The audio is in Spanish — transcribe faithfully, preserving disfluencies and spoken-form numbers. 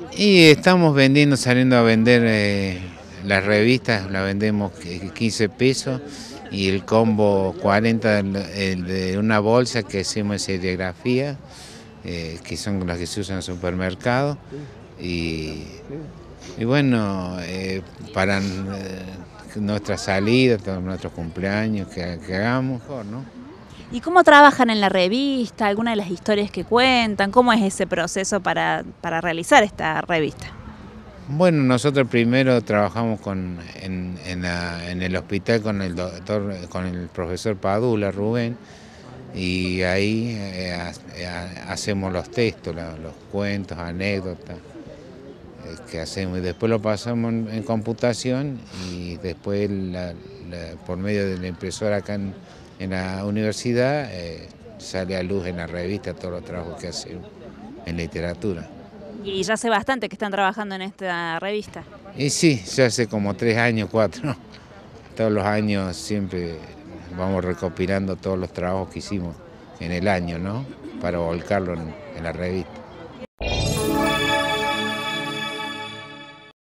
Y estamos vendiendo, saliendo a vender eh, las revistas, la vendemos quince pesos y el combo cuarenta el- el de una bolsa que hacemos en serigrafía, eh, que son las que se usan en el supermercado. Y, y bueno, eh, para eh, nuestras salidas, todos nuestros cumpleaños que, que hagamos, mejor, ¿no? ¿Y cómo trabajan en la revista? ¿Alguna de las historias que cuentan? ¿Cómo es ese proceso para, para realizar esta revista? Bueno, nosotros primero trabajamos con, en, en la- en el hospital con el doctor, con el profesor Padula, Rubén, y ahí eh, ha- ha- hacemos los textos, la- los cuentos, anécdotas eh, que hacemos, y después lo pasamos en, en computación y después la- la- por medio de la impresora acá en, en la universidad eh, sale a luz en la revista todos los trabajos que hacemos en literatura. Y ya hace bastante que están trabajando en esta revista. Y sí, ya hace como tres años, cuatro. Todos los años siempre vamos recopilando todos los trabajos que hicimos en el año, ¿no? Para volcarlo en, en la revista.